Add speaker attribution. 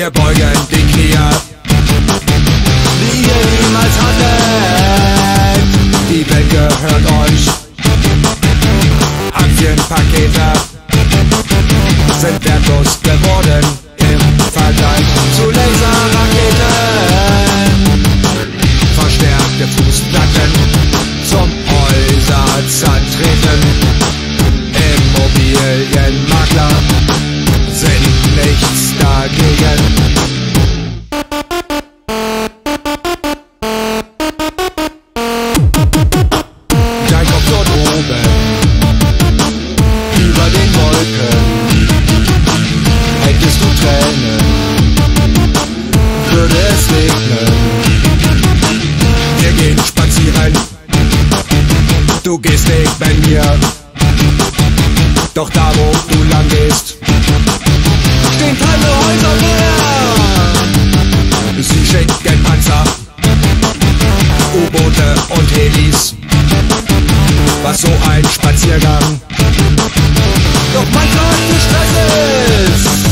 Speaker 1: Wir beugen die Knie, wie ihr niemals hattet. Die Welt gehört euch. Aktienpakete sind wertlos geworden im Vergleich zu Laserraketen. Verstärkte Fußplatten zum Häuserzern treten. Immobilienmakler sind nichts dagegen. Dein Kopf dort oben, über den Wolken, hättest du Tränen, würde es regnen. Wir gehen spazieren, du gehst neben mir, doch da wo du lang gehst, stehen keine Häuser mehr. Sie schicken Panzer, U-Boote und Helis. Was so ein Spaziergang doch manchmal zu Stress ist.